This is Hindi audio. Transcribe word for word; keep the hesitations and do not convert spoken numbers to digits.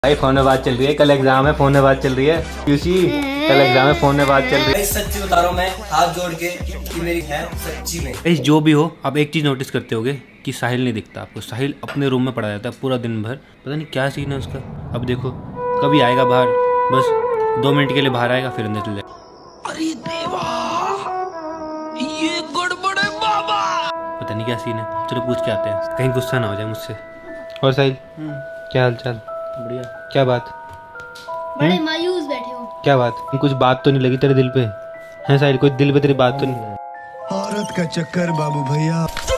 भाई फोन में बात चल रही है, कल एग्जाम है, फोन में बात चल रही है। यूसी कल एग्जाम है, फोन में बात चल रही है। सच्ची बता रहा हूँ मैं हाथ जोड़ के कि मेरी है सच्ची में। इस जो भी हो, आप एक चीज नोटिस करते होगे कि साहिल नहीं दिखता आपको। साहिल अपने रूम में पड़ा रहता है पूरा दिन भर, पता नहीं क्या सीन है उसका। अब देखो कभी आएगा बाहर, बस दो मिनट के लिए बाहर आएगा फिर अंदर चले जाएगा। अरे देवा ये गड़बड़ है बाबा, पता नहीं क्या सीन है। चलो पूछ के आते हैं, कहीं गुस्सा ना हो जाए मुझसे। और साहिल क्या हाल चाल? बढ़िया। क्या बात? बड़े मायूस बैठे हो। क्या बात? कुछ बात तो नहीं लगी तेरे दिल पे? है साहिल, कोई दिल पे तेरी बात तो नहीं? औरत का चक्कर बाबू भैया।